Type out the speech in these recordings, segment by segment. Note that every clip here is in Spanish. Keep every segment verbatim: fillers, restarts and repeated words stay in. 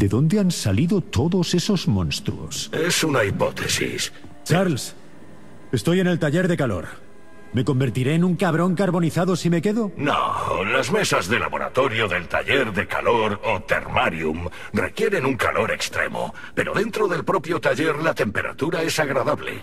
¿De dónde han salido todos esos monstruos? Es una hipótesis. Charles, estoy en el taller de calor. ¿Me convertiré en un cabrón carbonizado si me quedo? No, las mesas de laboratorio del taller de calor o termarium requieren un calor extremo, pero dentro del propio taller la temperatura es agradable.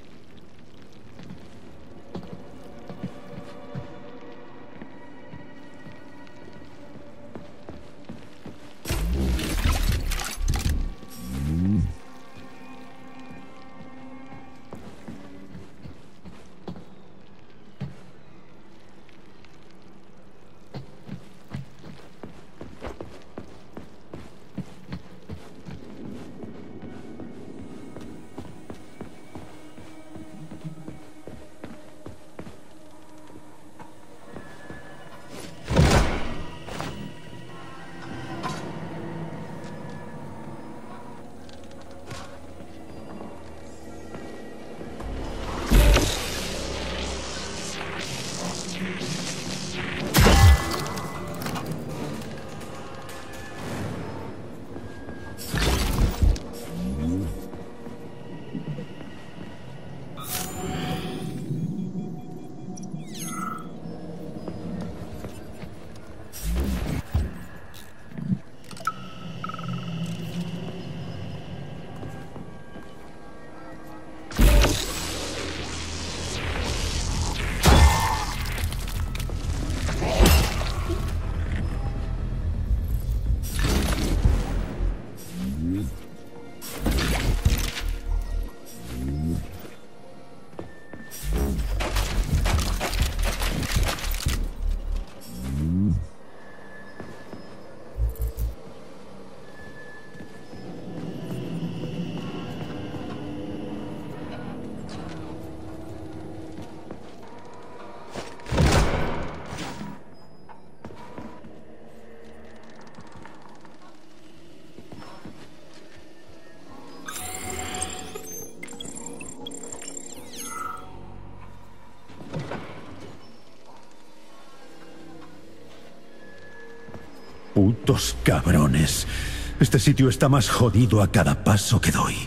Putos cabrones. Este sitio está más jodido a cada paso que doy.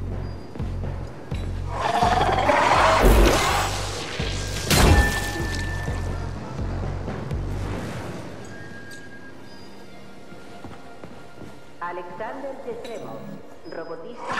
Alexander Yestremo, robotista.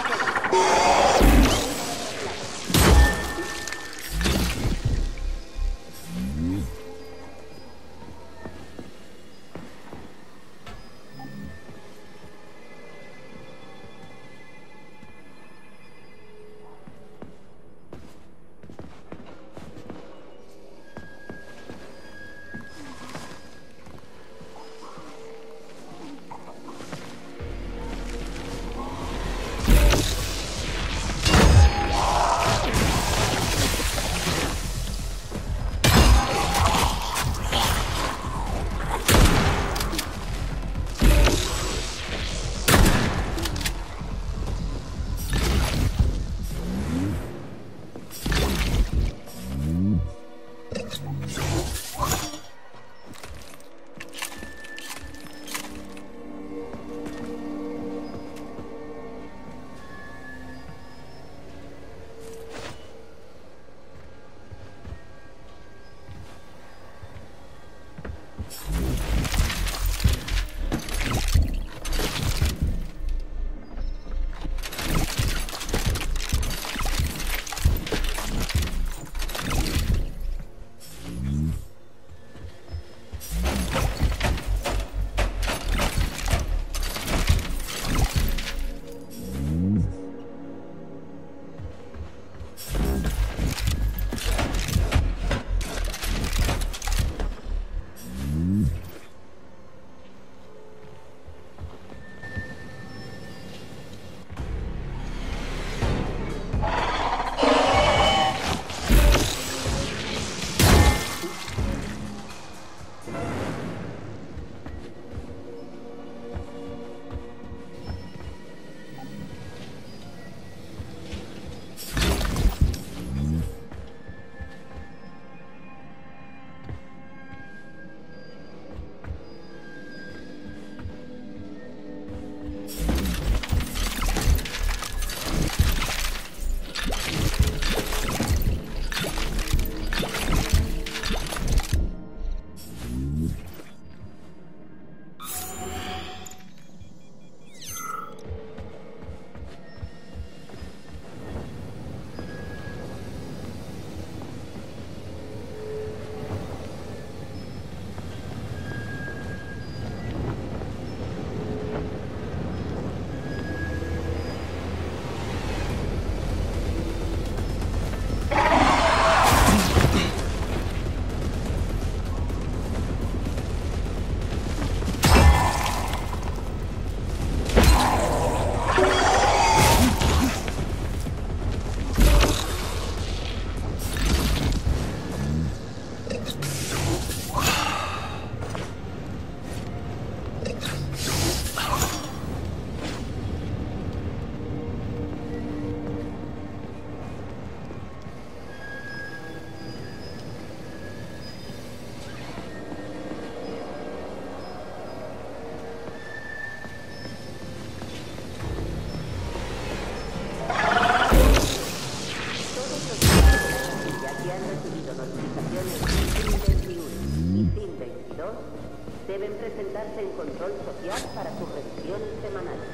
Deben presentarse en control social para sus revisiones semanales.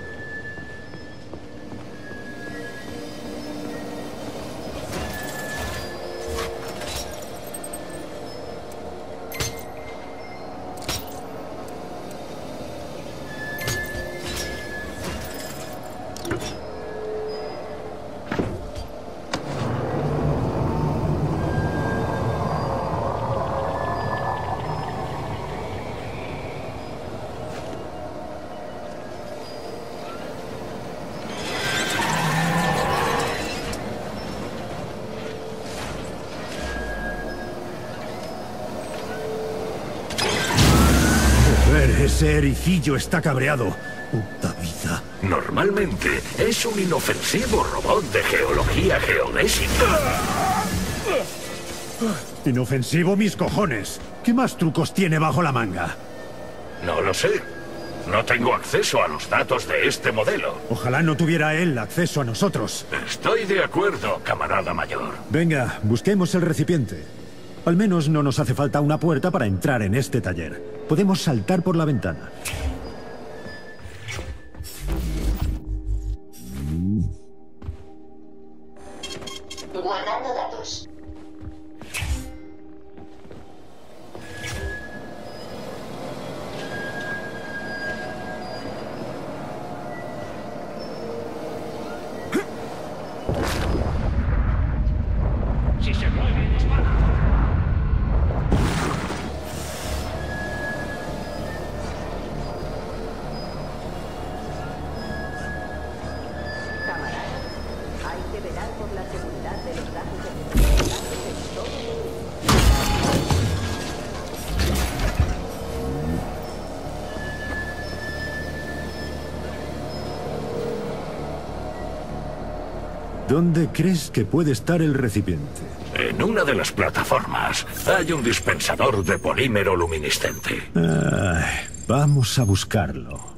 Ese ericillo está cabreado. Puta vida. Normalmente es un inofensivo robot de geología geodésica. Inofensivo mis cojones. ¿Qué más trucos tiene bajo la manga? No lo sé. No tengo acceso a los datos de este modelo. Ojalá no tuviera él acceso a nosotros. Estoy de acuerdo, camarada mayor. Venga, busquemos el recipiente. Al menos no nos hace falta una puerta para entrar en este taller. Podemos saltar por la ventana. Guardando datos. Si se mueve, dispara. ¿Dónde crees que puede estar el recipiente? En una de las plataformas hay un dispensador de polímero luminiscente. Ay, vamos a buscarlo.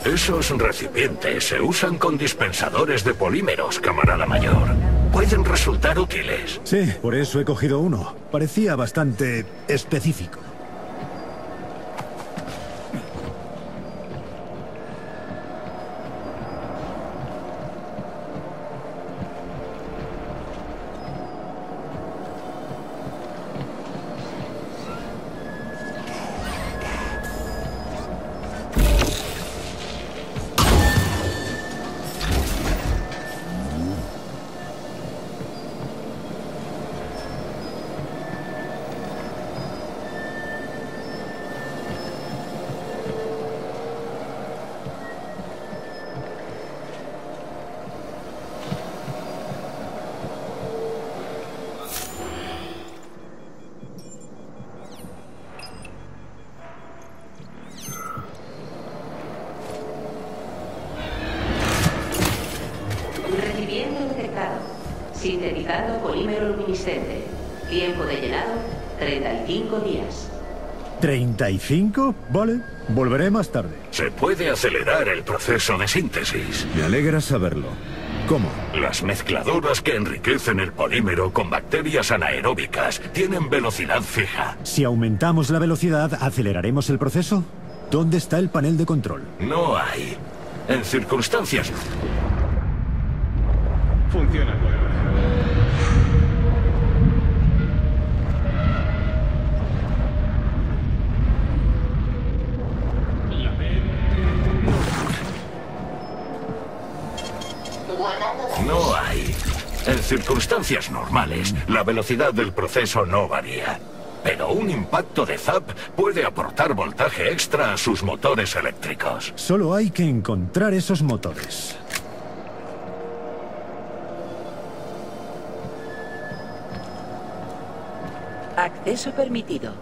Esos recipientes se usan con dispensadores de polímeros, camarada mayor. Pueden resultar útiles. Sí, por eso he cogido uno. Parecía bastante específico. Sintetizando polímero luminiscente. Tiempo de llenado, treinta y cinco días. ¿treinta y cinco? Vale, volveré más tarde. Se puede acelerar el proceso de síntesis. Me alegra saberlo. ¿Cómo? Las mezcladoras que enriquecen el polímero con bacterias anaeróbicas tienen velocidad fija. Si aumentamos la velocidad, ¿aceleraremos el proceso? ¿Dónde está el panel de control? No hay. En circunstancias... Funciona por ahora. No hay. En circunstancias normales, la velocidad del proceso no varía. Pero un impacto de zap puede aportar voltaje extra a sus motores eléctricos. Solo hay que encontrar esos motores. Acceso permitido.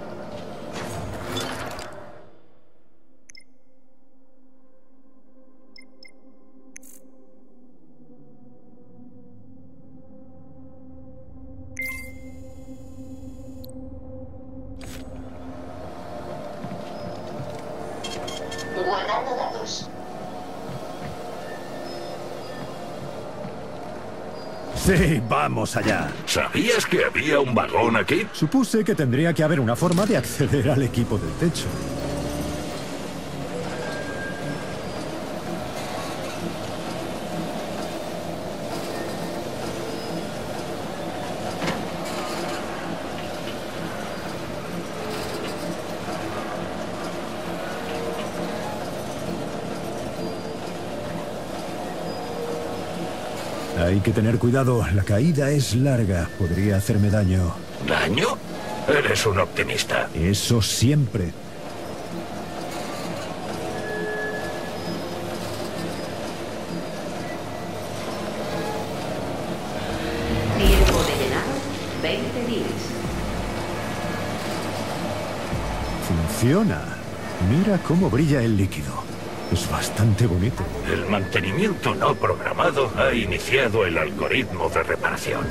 Guardando datos. Sí, vamos allá. ¿Sabías que había un vagón aquí? Supuse que tendría que haber una forma de acceder al equipo del techo. Hay que tener cuidado, la caída es larga, podría hacerme daño. ¿Daño? Eres un optimista. Eso siempre. Tiempo de llenado, veinte días. Funciona. Mira cómo brilla el líquido. Es bastante bonito. El mantenimiento no programado ha iniciado el algoritmo de reparación.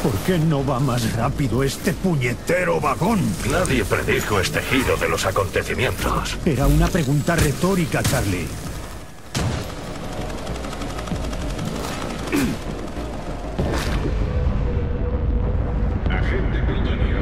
¿Por qué no va más rápido este puñetero vagón? Nadie predijo este giro de los acontecimientos. Era una pregunta retórica, Charlie. Agente Plutonio.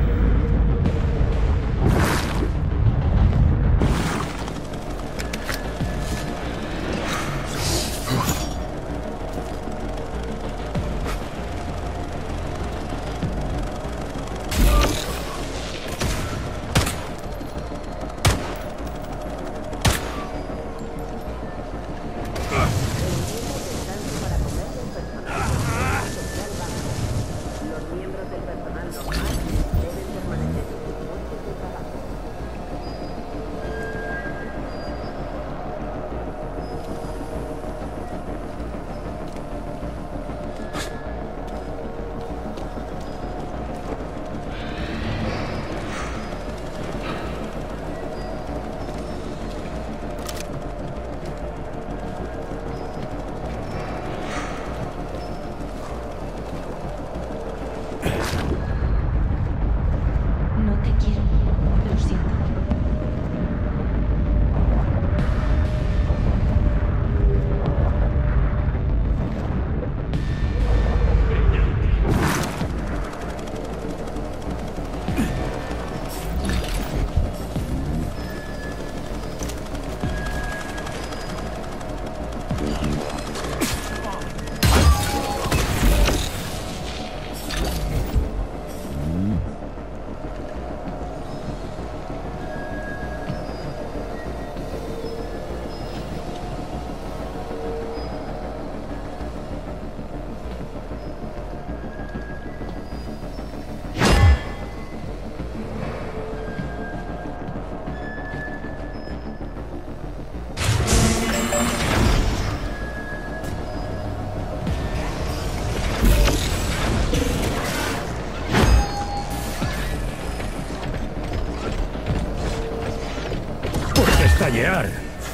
No te quiero. Lo siento. Estallar.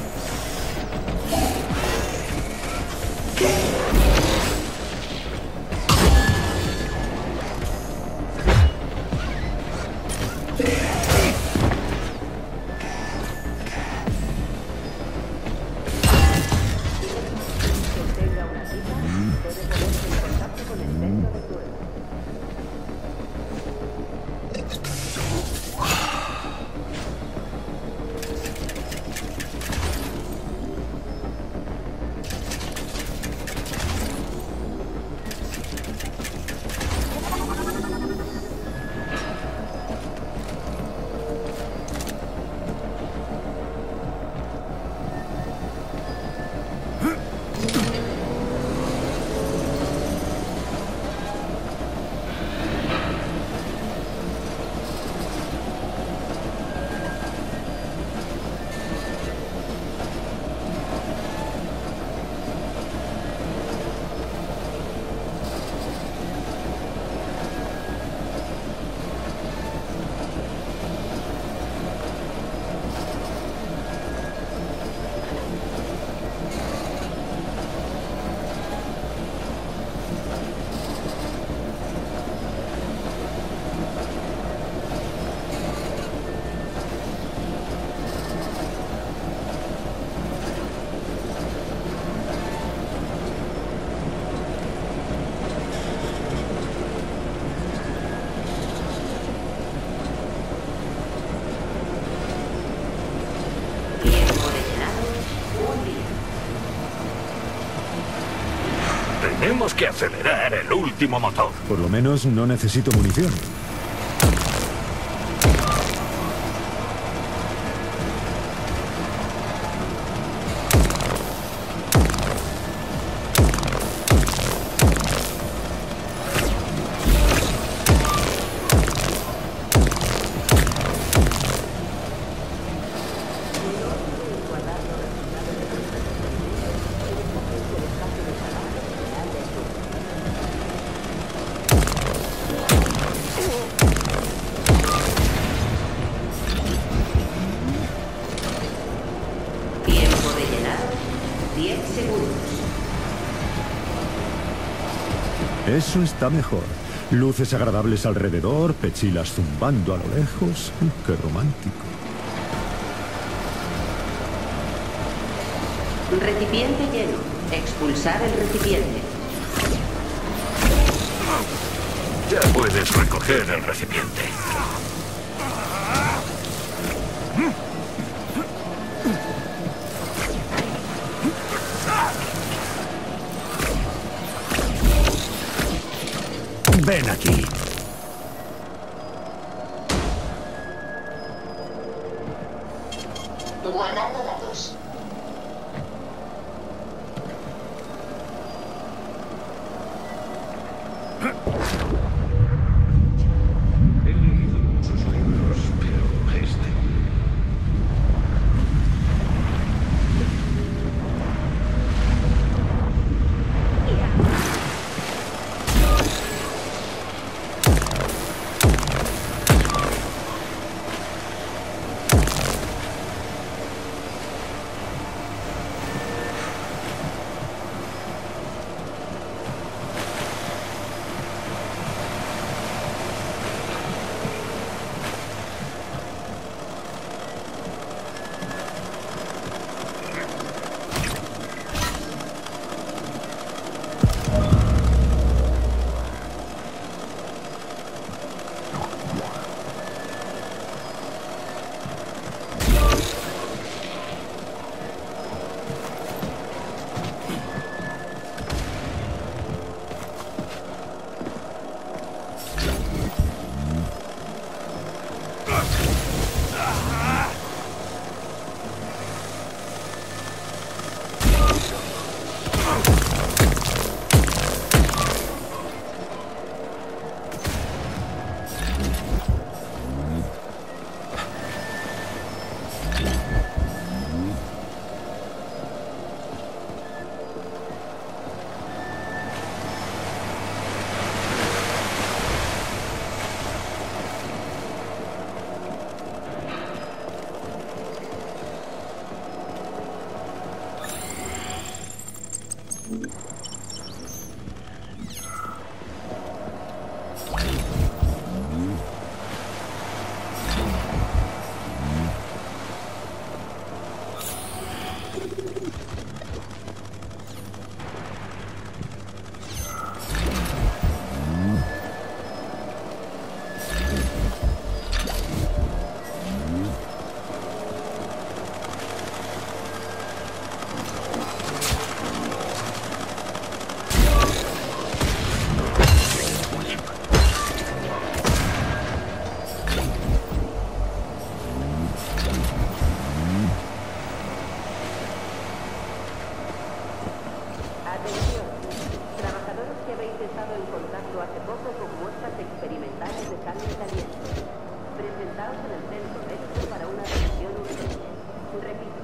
Tenemos que acelerar el último motor. Por lo menos no necesito munición. Eso está mejor. Luces agradables alrededor, pechilas zumbando a lo lejos. ¡Qué romántico! Recipiente lleno. Expulsar el recipiente. Ya puedes recoger el recipiente. ¡Ven aquí! Guardando datos. He leído muchos libros, pero este... Atención. Trabajadores que habéis estado en contacto hace poco con muestras experimentales de sangre caliente. Presentaos en el centro médico para una revisión urgente. Repito.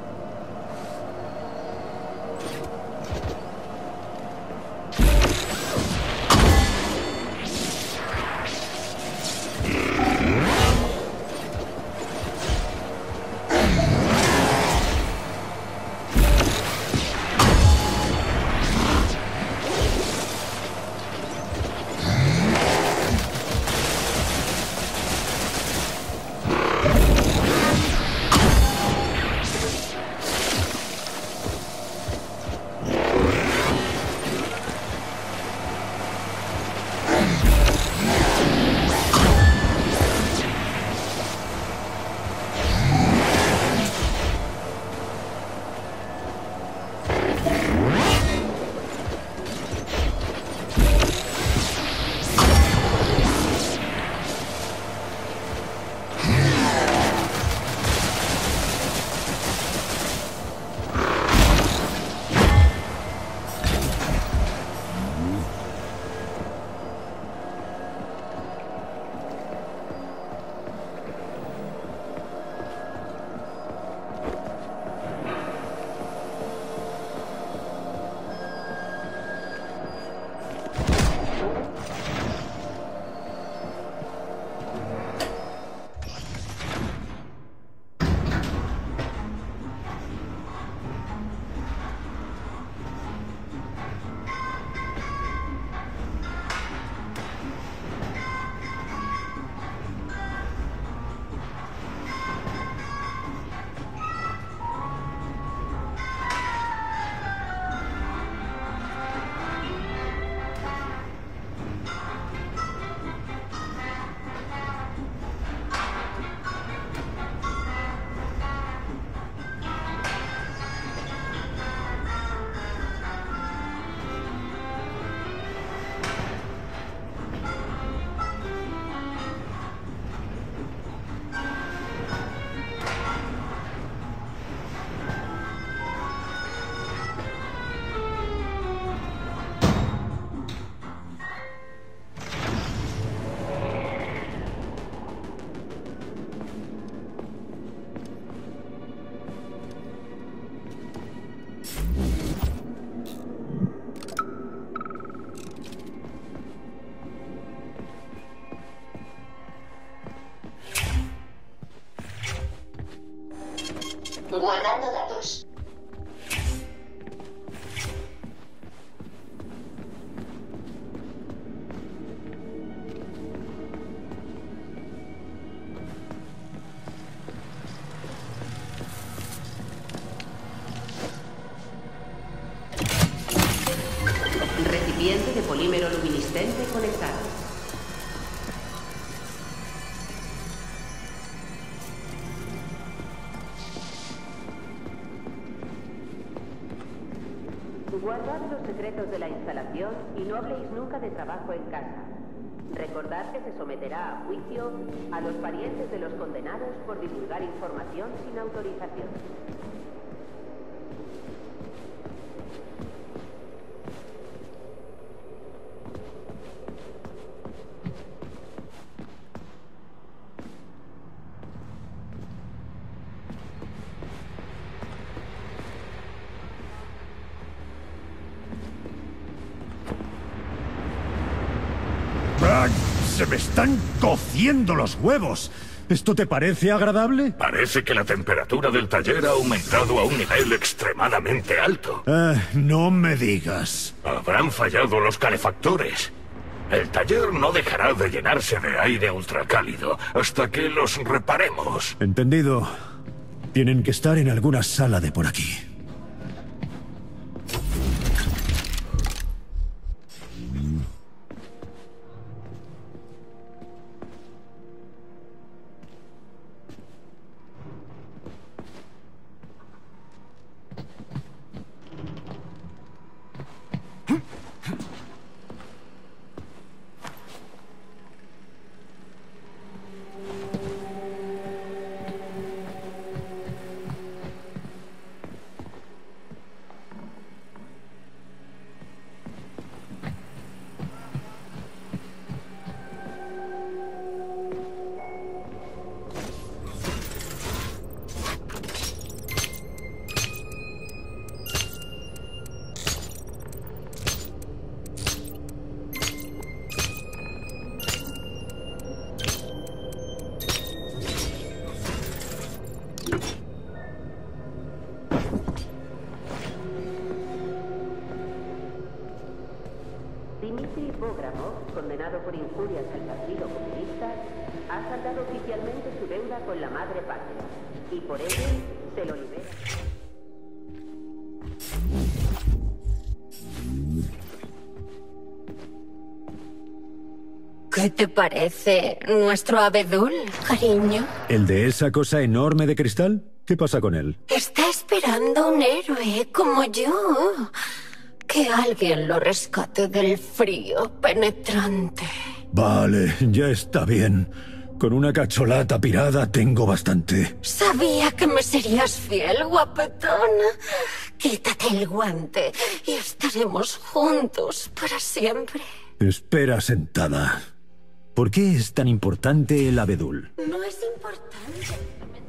Guardando datos. Recipiente de polímero luminiscente conectado. Guardad los secretos de la instalación y no habléis nunca de trabajo en casa. Recordad que se someterá a juicio a los parientes de los condenados por divulgar información sin autorización. ¡Se me están cociendo los huevos! ¿Esto te parece agradable? Parece que la temperatura del taller ha aumentado a un nivel extremadamente alto. Eh, no me digas. Habrán fallado los calefactores. El taller no dejará de llenarse de aire ultracálido hasta que los reparemos. Entendido. Tienen que estar en alguna sala de por aquí. Dmitry Bogramov, condenado por injurias al Partido Comunista, ha saldado oficialmente su deuda con la madre patria y por ello se lo libera. ¿Qué te parece nuestro abedul, cariño? ¿El de esa cosa enorme de cristal? ¿Qué pasa con él? Está esperando un héroe como yo. Que alguien lo rescate del frío penetrante. Vale, ya está bien. Con una cacholata pirada tengo bastante. Sabía que me serías fiel, guapetón. Quítate el guante y estaremos juntos para siempre. Espera sentada. ¿Por qué es tan importante el abedul? No es importante.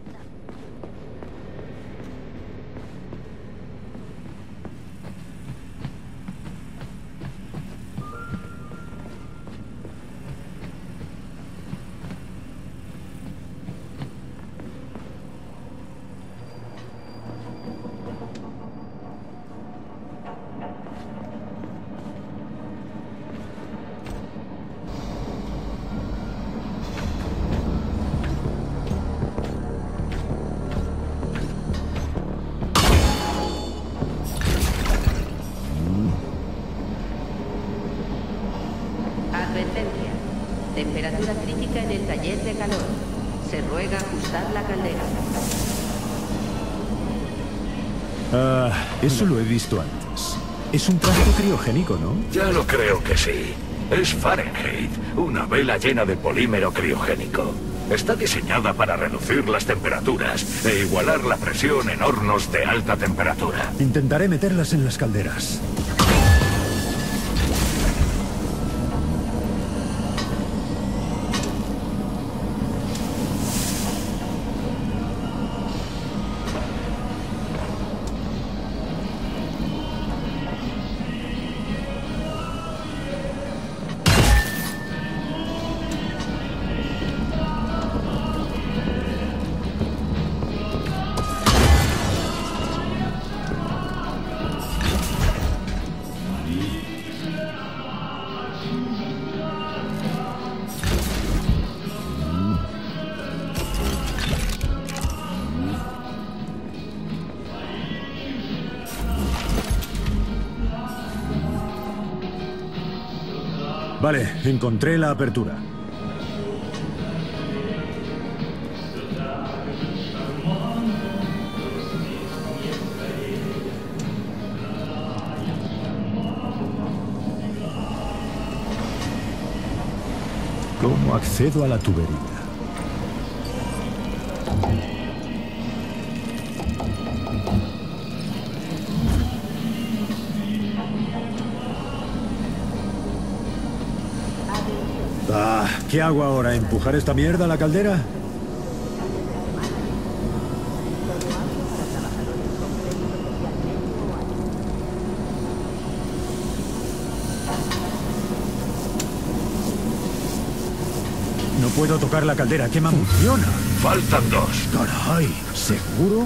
Advertencia. Temperatura crítica en el taller de calor. Se ruega ajustar la caldera. Ah, eso lo he visto antes. Es un trasto criogénico, ¿no? Ya lo creo que sí. Es Fahrenheit, una vela llena de polímero criogénico. Está diseñada para reducir las temperaturas e igualar la presión en hornos de alta temperatura. Intentaré meterlas en las calderas. Vale, encontré la apertura. ¿Cómo accedo a la tubería? Ah, ¿qué hago ahora? ¿Empujar esta mierda a la caldera? No puedo tocar la caldera, quema munición. Faltan dos. Caray, ¿seguro?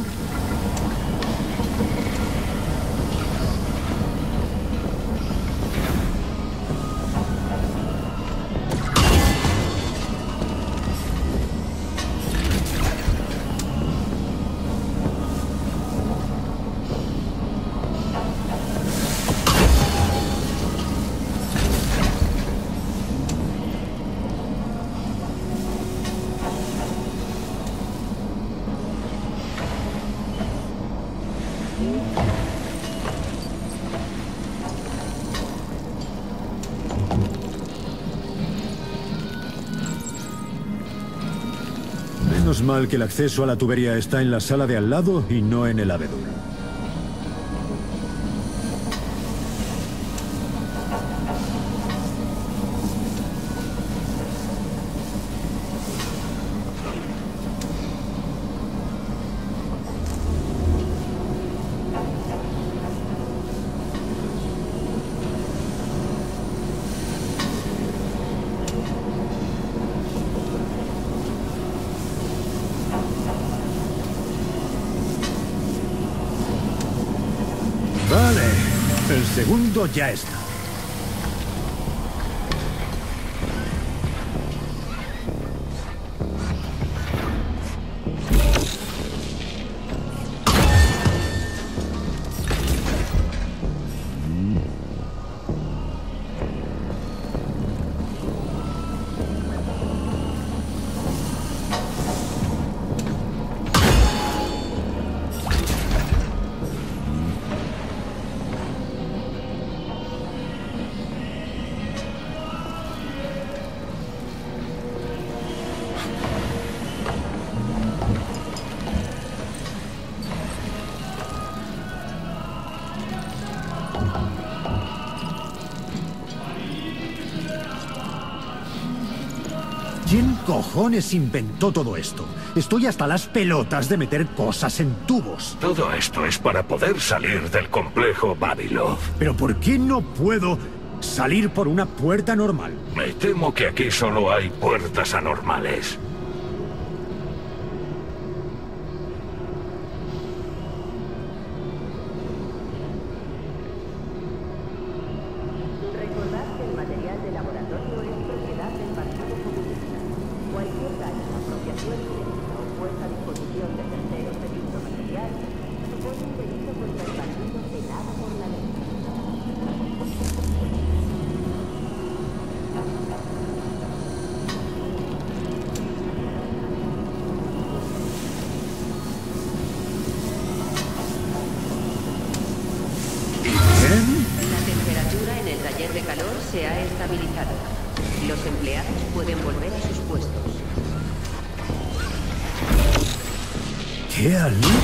Menos mal que el acceso a la tubería está en la sala de al lado y no en el abedul. Vale, el segundo ya está. ¿Quién cojones inventó todo esto? Estoy hasta las pelotas de meter cosas en tubos. Todo esto es para poder salir del complejo Vavilov. ¿Pero por qué no puedo salir por una puerta normal? Me temo que aquí solo hay puertas anormales. Recordad que el material de laboratorio es propiedad del Partido Comunista. Cualquier daño, apropiación ilícita o puesta a disposición de terceros de dicho material supone un delito contra el partido penado por la ley. La temperatura en el taller de calor se ha estabilizado. Los empleados pueden volver a sus puestos. ¿Qué alivio?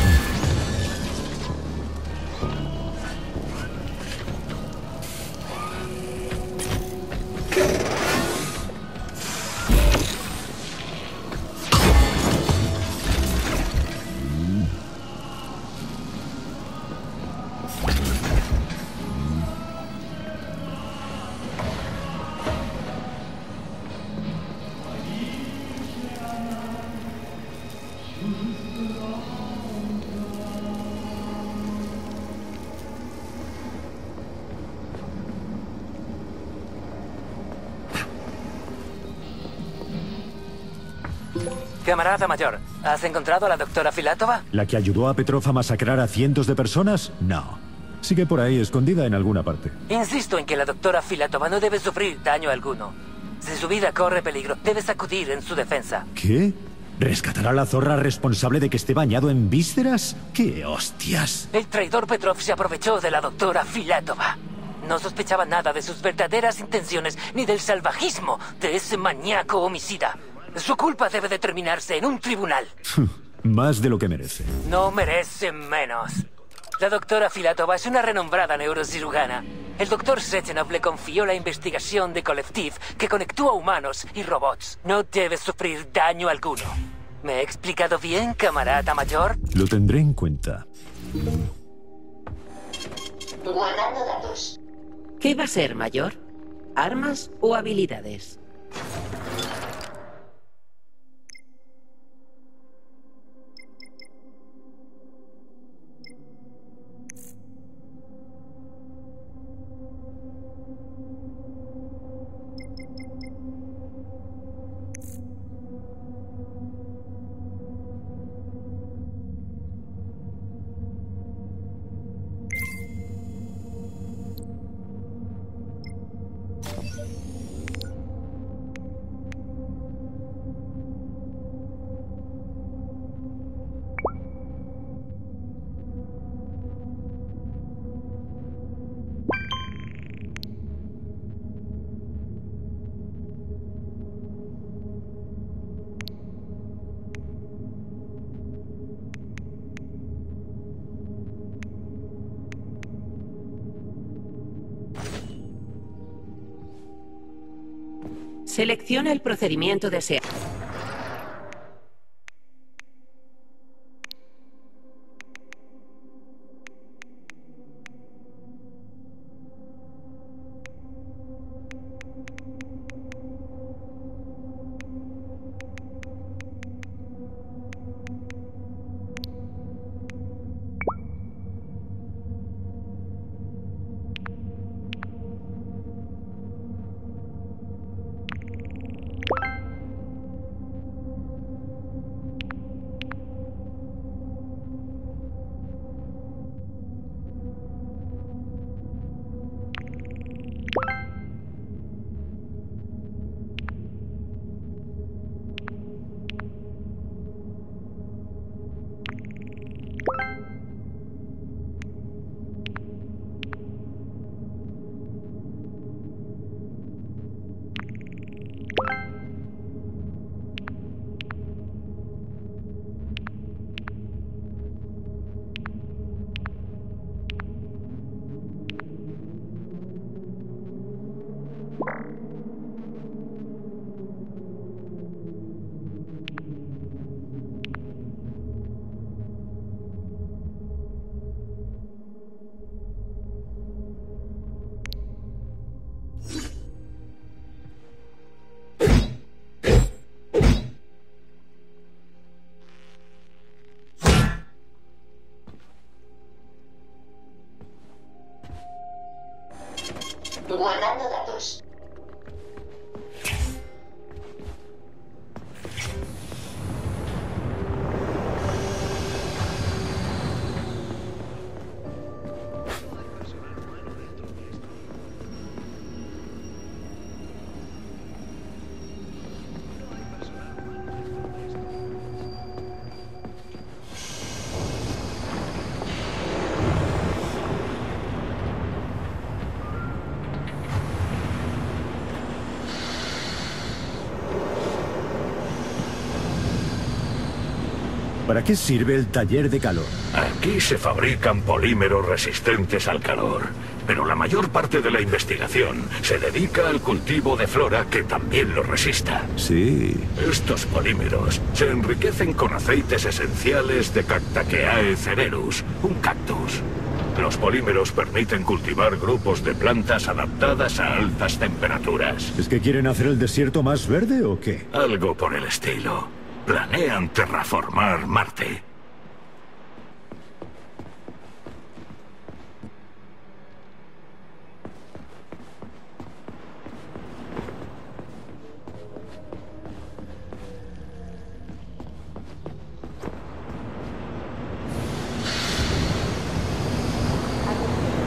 Camarada mayor, ¿has encontrado a la doctora Filatova? ¿La que ayudó a Petrov a masacrar a cientos de personas? No. Sigue por ahí, escondida en alguna parte. Insisto en que la doctora Filatova no debe sufrir daño alguno. Si su vida corre peligro, debes acudir en su defensa. ¿Qué? ¿Rescatar a la zorra responsable de que esté bañado en vísceras? ¡Qué hostias! El traidor Petrov se aprovechó de la doctora Filatova. No sospechaba nada de sus verdaderas intenciones ni del salvajismo de ese maníaco homicida. Su culpa debe determinarse en un tribunal. Más de lo que merece. No merece menos. La doctora Filatova es una renombrada neurocirujana. El doctor Sechenov le confió la investigación de Kolektiv que conectó a humanos y robots. No debe sufrir daño alguno. ¿Me he explicado bien, camarada mayor? Lo tendré en cuenta. Guardando datos. ¿Qué va a ser, mayor? ¿Armas o habilidades? Selecciona el procedimiento deseado. Guardando datos. ¿Para qué sirve el taller de calor? Aquí se fabrican polímeros resistentes al calor, pero la mayor parte de la investigación se dedica al cultivo de flora que también lo resista. Sí. Estos polímeros se enriquecen con aceites esenciales de Cactaceae cererus, un cactus. Los polímeros permiten cultivar grupos de plantas adaptadas a altas temperaturas. ¿Es que quieren hacer el desierto más verde o qué? Algo por el estilo. Planean terraformar Marte. Atención,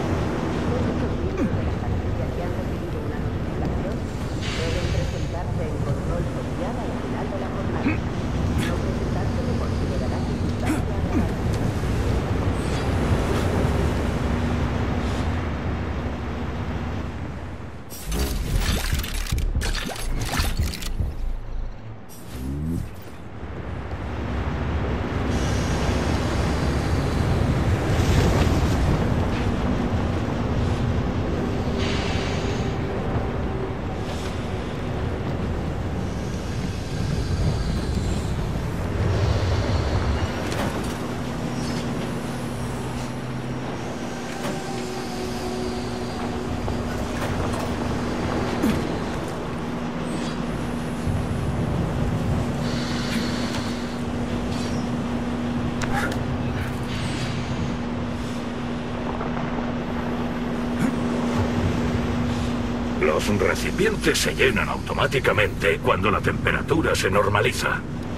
Los recipientes se llenan automáticamente cuando la temperatura se normaliza.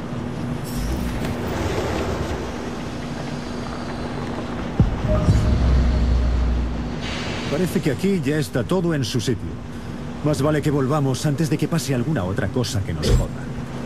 Parece que aquí ya está todo en su sitio. Más vale que volvamos antes de que pase alguna otra cosa que nos joda.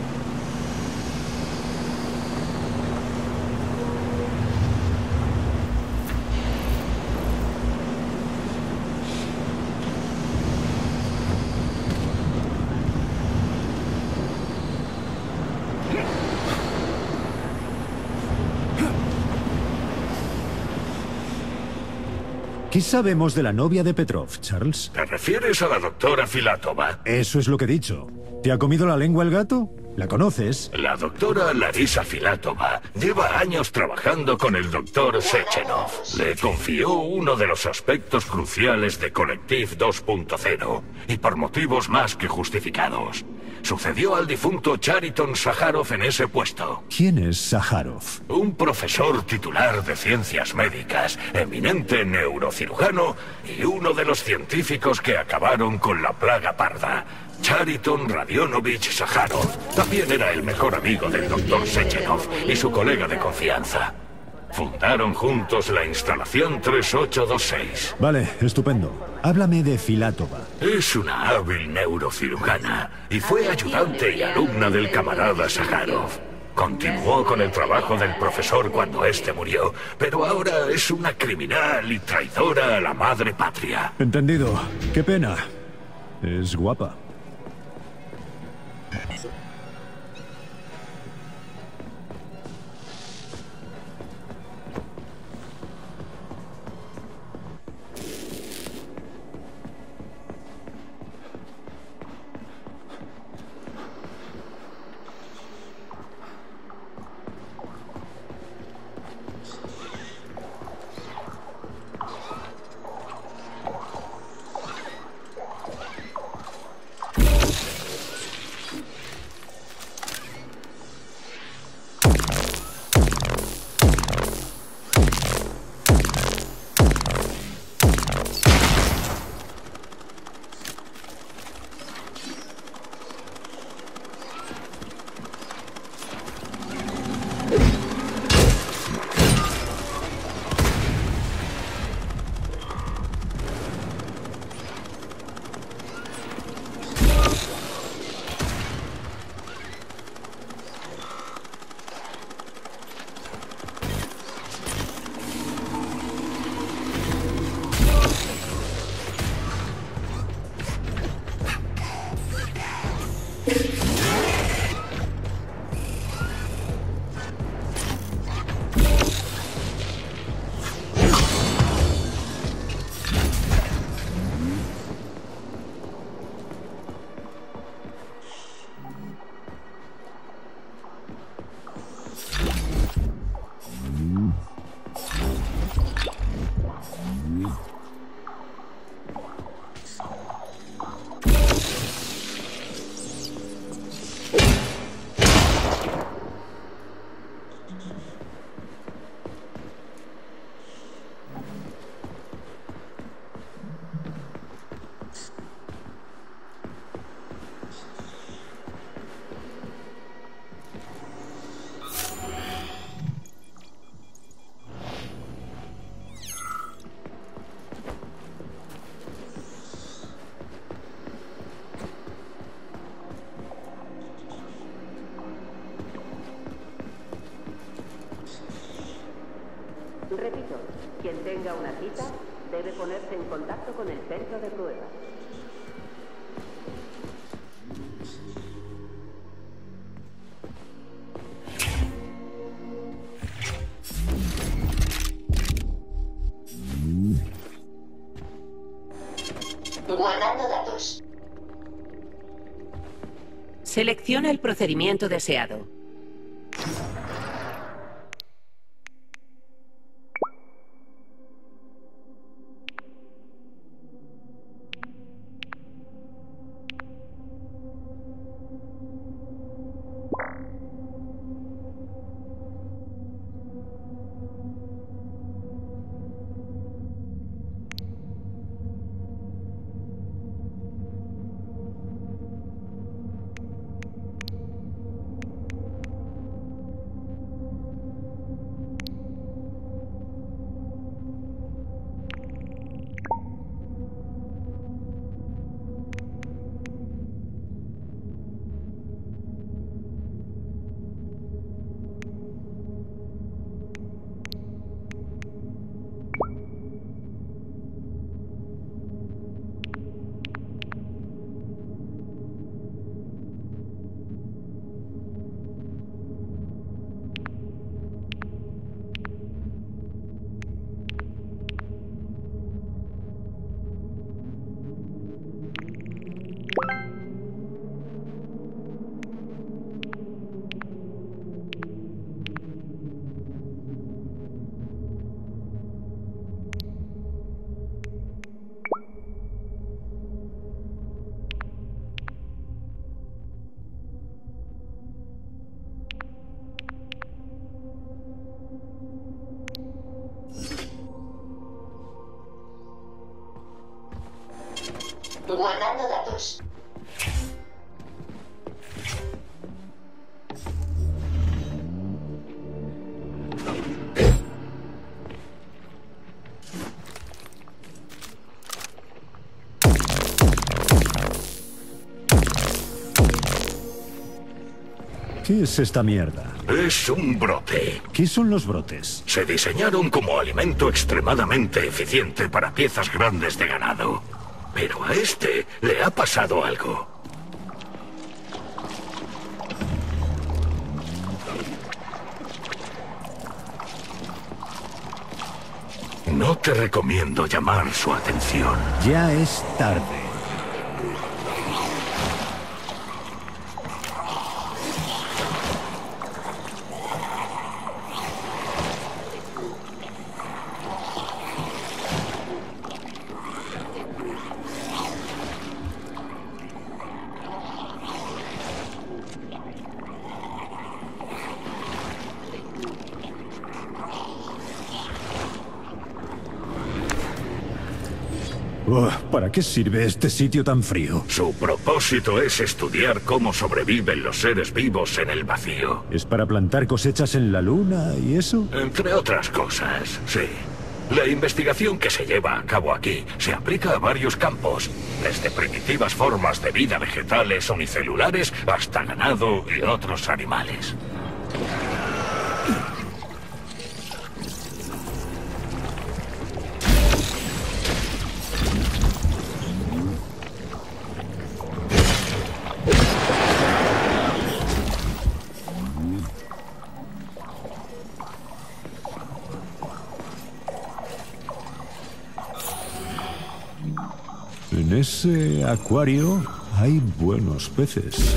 ¿Qué sabemos de la novia de Petrov, Charles? ¿Te refieres a la doctora Filatova? Eso es lo que he dicho. ¿Te ha comido la lengua el gato? ¿La conoces? La doctora Larisa Filatova lleva años trabajando con el doctor Sechenov. Le confió uno de los aspectos cruciales de Colectiv dos punto cero, y por motivos más que justificados. Sucedió al difunto Chariton Sakharov en ese puesto. ¿Quién es Sakharov? Un profesor titular de ciencias médicas, eminente neurocirujano y uno de los científicos que acabaron con la plaga parda. Chariton Radionovich Sakharov también era el mejor amigo del doctor Sechenov y su colega de confianza. Fundaron juntos la instalación tres ocho dos seis. Vale, estupendo. Háblame de Filatova. Es una hábil neurocirujana y fue ayudante y alumna del camarada Sakharov. Continuó con el trabajo del profesor cuando éste murió, pero ahora es una criminal y traidora a la madre patria. Entendido. Qué pena. Es guapa. Repito, quien tenga una cita debe ponerse en contacto con el centro de pruebas. Guardando datos. Selecciona el procedimiento deseado. Guardando datos. ¿Qué es esta mierda? Es un brote. ¿Qué son los brotes? Se diseñaron como alimento extremadamente eficiente para piezas grandes de ganado. Pero a este le ha pasado algo. No te recomiendo llamar su atención. Ya es tarde. Oh, ¿para qué sirve este sitio tan frío? Su propósito es estudiar cómo sobreviven los seres vivos en el vacío. ¿Es para plantar cosechas en la luna y eso? Entre otras cosas, sí. La investigación que se lleva a cabo aquí se aplica a varios campos, desde primitivas formas de vida vegetales unicelulares hasta ganado y otros animales. En ese acuario hay buenos peces.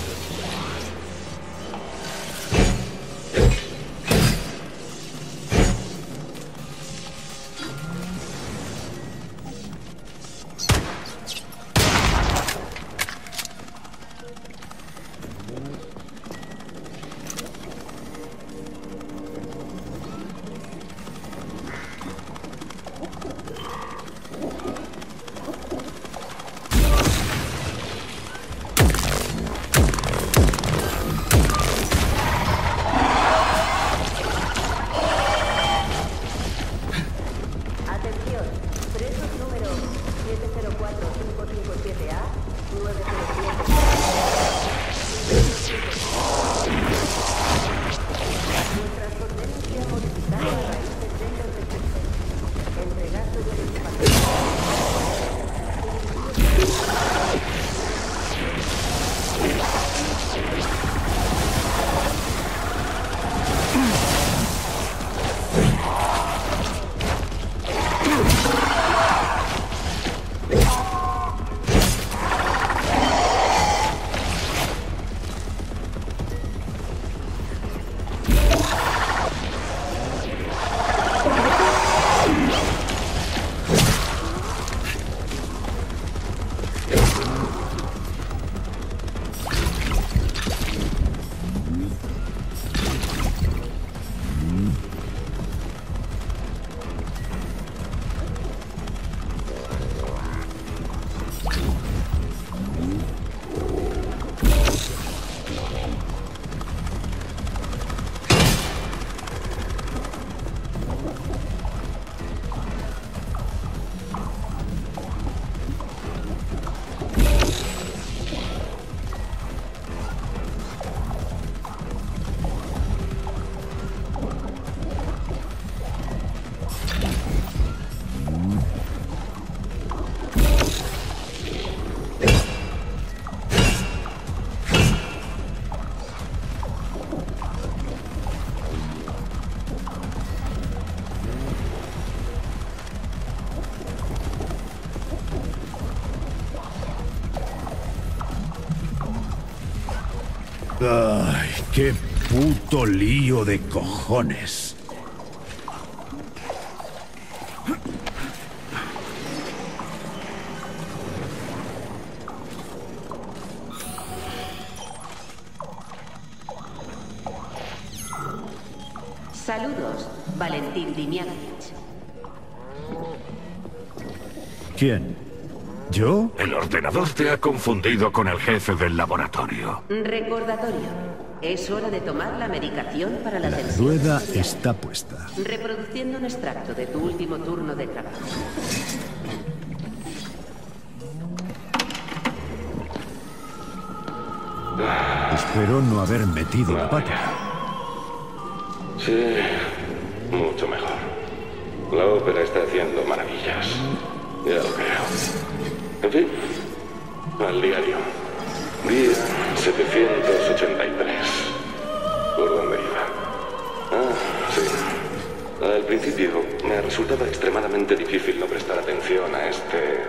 ¡Ay, qué puto lío de cojones! Saludos, Valentín Dimianovich. ¿Quién? ¿Yo? El ordenador te ha confundido con el jefe del laboratorio. Recordatorio. Es hora de tomar la medicación para la, La tensión rueda arterial. está puesta. Reproduciendo un extracto de tu último turno de trabajo. Espero no haber metido la pata. Sí, mucho mejor. La ópera está haciendo maravillas. Ya lo creo. En fin, al diario. Día setecientos ochenta y tres. ¿Por dónde iba? Ah, sí. Al principio me resultaba extremadamente difícil no prestar atención a este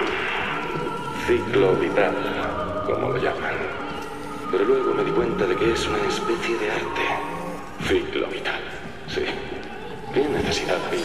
ciclo vital, como lo llaman. Pero luego me di cuenta de que es una especie de arte. Ciclo vital, sí. ¿Qué necesidad hay?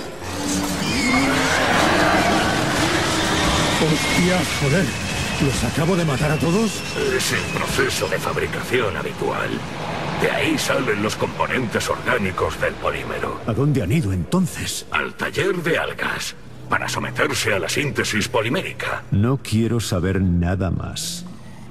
¡Hostia, joder! ¿Los acabo de matar a todos? Es el proceso de fabricación habitual. De ahí salen los componentes orgánicos del polímero. ¿A dónde han ido entonces? Al taller de algas, para someterse a la síntesis polimérica. No quiero saber nada más.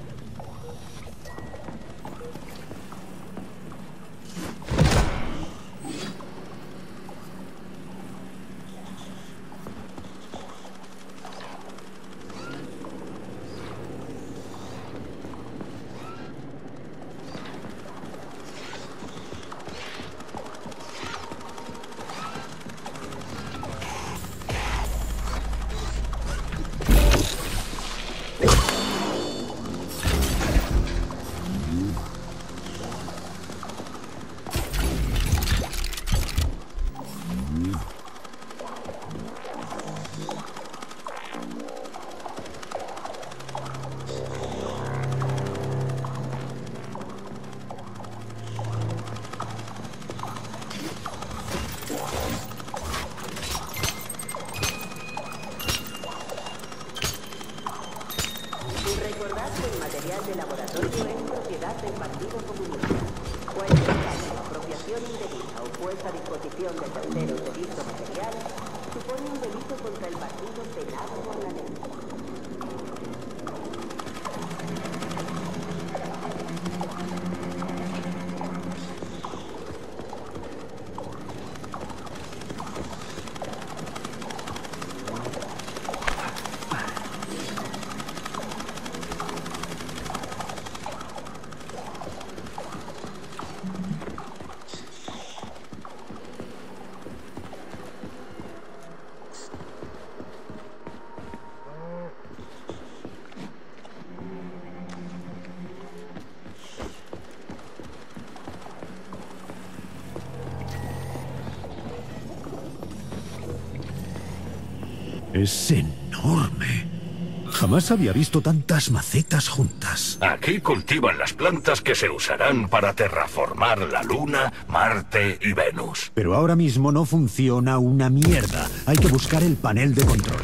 Recordad que el material de laboratorio es propiedad del Partido Comunista. Cualquier daño, apropiación indebida o puesta a disposición de terceros de dicho material supone un delito contra el partido penado por la ley. Es enorme. Jamás había visto tantas macetas juntas. Aquí cultivan las plantas que se usarán para terraformar la Luna, Marte y Venus. Pero ahora mismo no funciona una mierda. Hay que buscar el panel de control.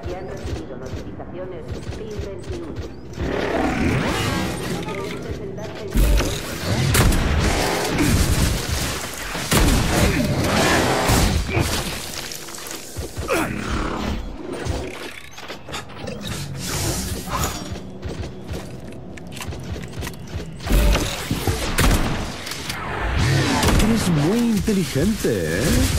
si han recibido notificaciones PIN veintiuno. Deben presentarse en Eres muy inteligente, ¿eh?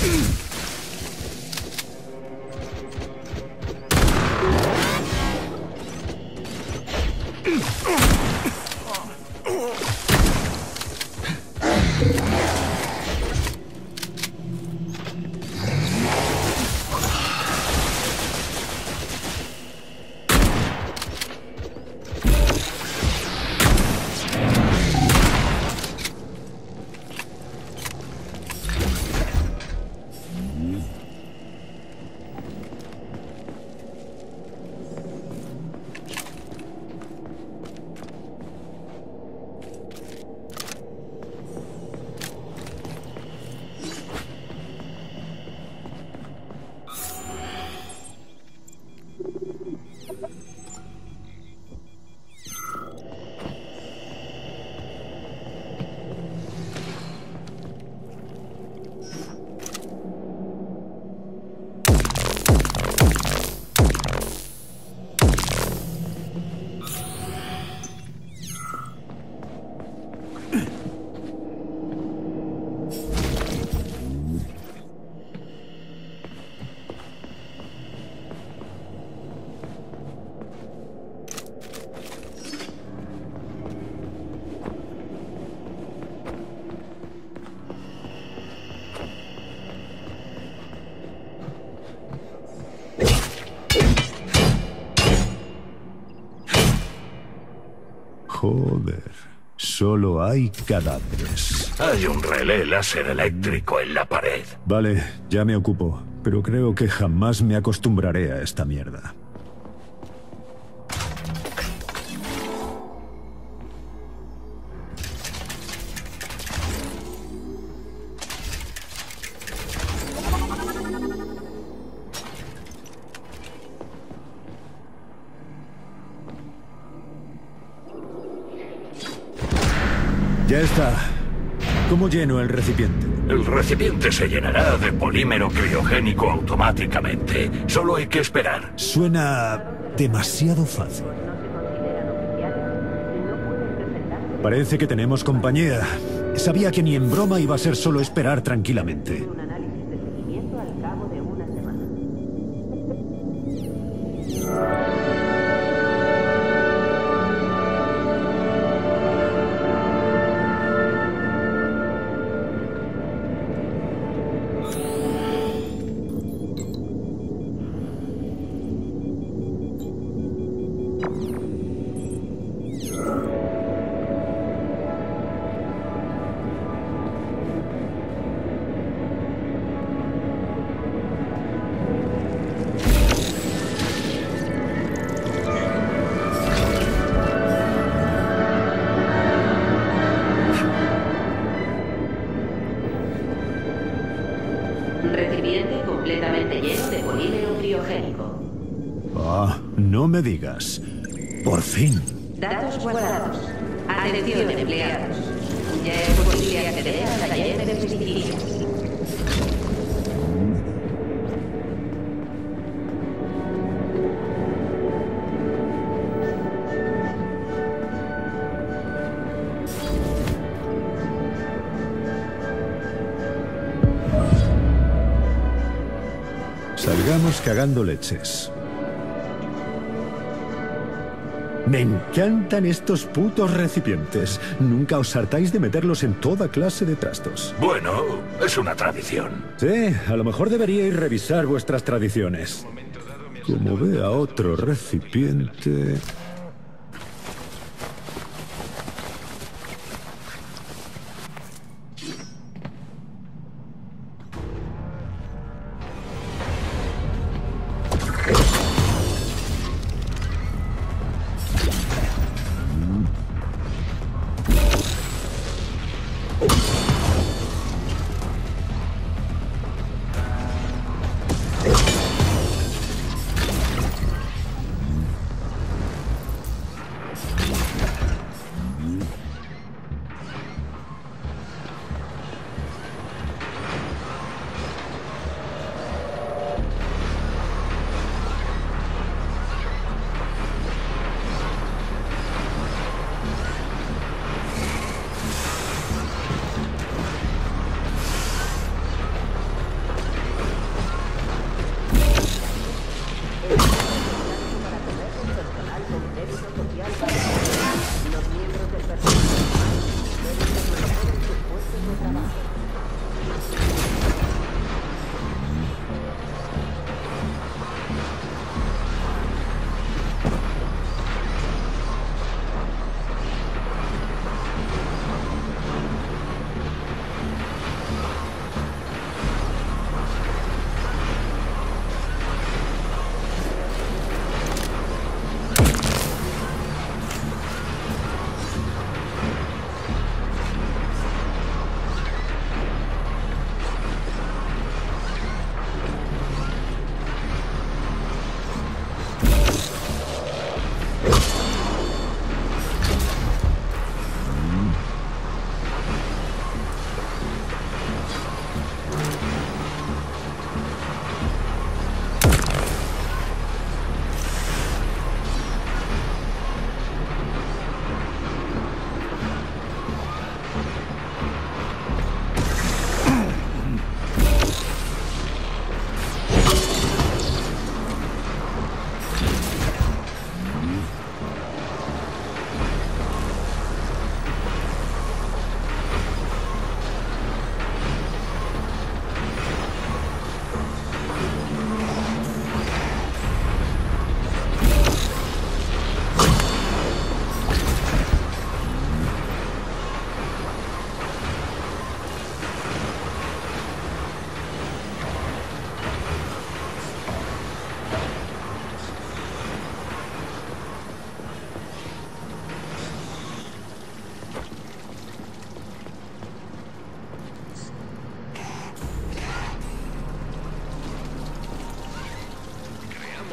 Joder, solo hay cadáveres. Hay un relé láser eléctrico en la pared. Vale, ya me ocupo, pero creo que jamás me acostumbraré a esta mierda. Ya está. ¿Cómo lleno el recipiente? El recipiente se llenará de polímero criogénico automáticamente. Solo hay que esperar. Suena demasiado fácil. Parece que tenemos compañía. Sabía que ni en broma iba a ser solo esperar tranquilamente. un análisis de seguimiento al cabo de una semana. Recipiente completamente lleno de polímero criogénico. Ah, no me digas. Por fin. Datos guardados. Atención, empleados. Ya es posible acceder al taller de fisicistas. Salgamos cagando leches. Me encantan estos putos recipientes. Nunca os hartáis de meterlos en toda clase de trastos. Bueno, es una tradición. Sí, a lo mejor deberíais revisar vuestras tradiciones. Como vea otro recipiente...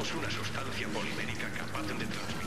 Creamos una sustancia polimérica capaz de transmitir.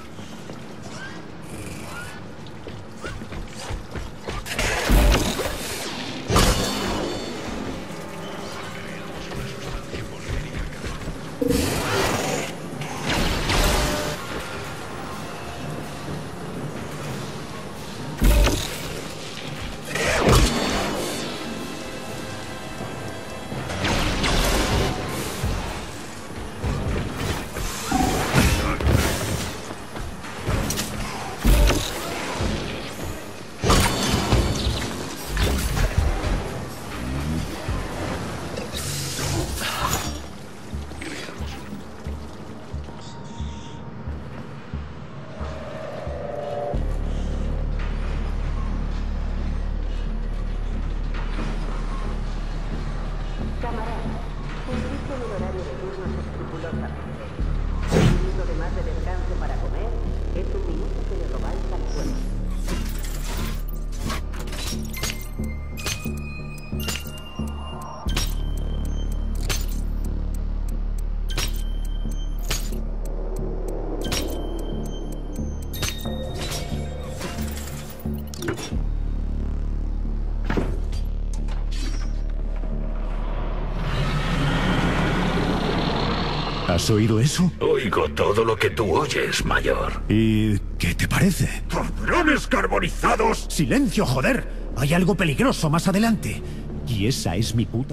¿Has oído eso? Oigo todo lo que tú oyes, mayor. ¿Y qué te parece? ¡Cabrones carbonizados! ¡Silencio, joder! Hay algo peligroso más adelante. Y esa es mi puta.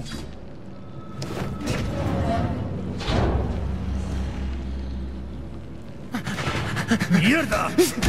¡Mierda!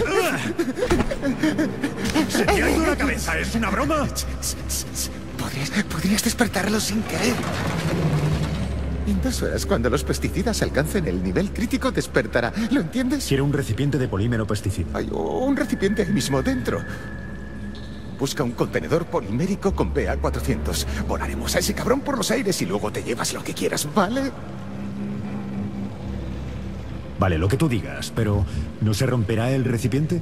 ¡Se te ha ido la cabeza! ¿Es una broma? Podrías, podrías despertarlo sin querer. En dos horas, cuando los pesticidas alcancen el nivel crítico, despertará. ¿Lo entiendes? Quiero un recipiente de polímero pesticida. Hay un recipiente ahí mismo dentro. Busca un contenedor polimérico con B A cuatrocientos. Volaremos a ese cabrón por los aires y luego te llevas lo que quieras, ¿vale? Vale, lo que tú digas, pero ¿no se romperá el recipiente?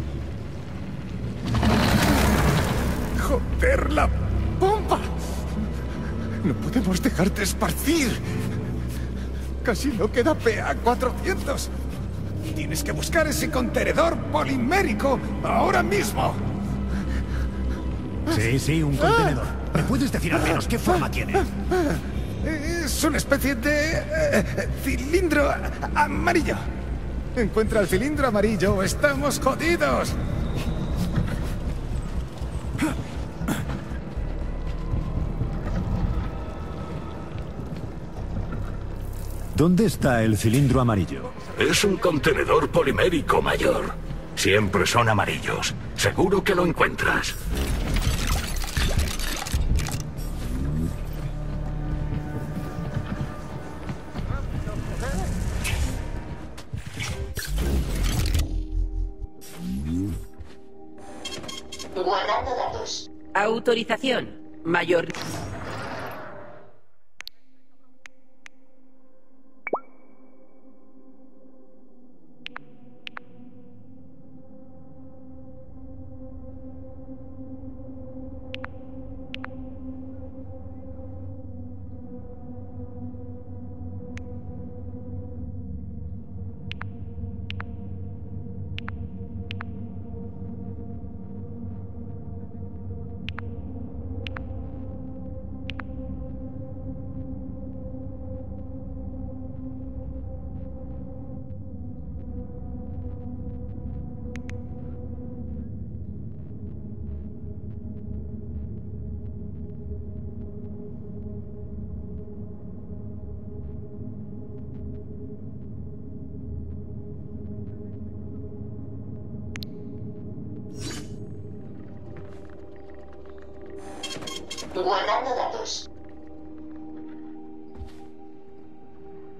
¡Joder, la pompa! No podemos dejarte esparcir. Casi no queda B A cuatrocientos. Tienes que buscar ese contenedor polimérico ahora mismo. Sí, sí, un contenedor. ¿Me puedes decir al menos qué forma tiene? Es una especie de eh, cilindro amarillo. Encuentra el cilindro amarillo o estamos jodidos. ¿Dónde está el cilindro amarillo? Es un contenedor polimérico, mayor. Siempre son amarillos. Seguro que lo encuentras. Guardando datos. Autorización. Mayor. Guardando datos.